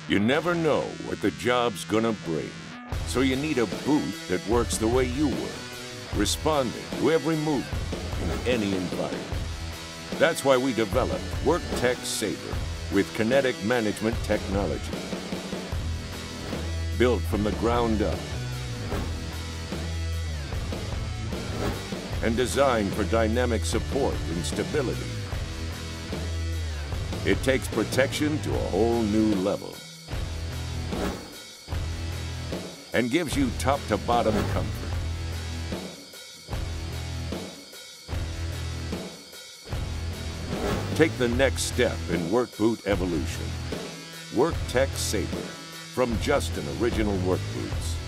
You never know what the job's gonna bring, so you need a boot that works the way you work, responding to every movement in any environment. That's why we developed Worktech Sabre with kinetic management technology. Built from the ground up and designed for dynamic support and stability. It takes protection to a whole new level and gives you top-to-bottom comfort. Take the next step in work boot evolution. Worktech Sabre, from just an original work boots.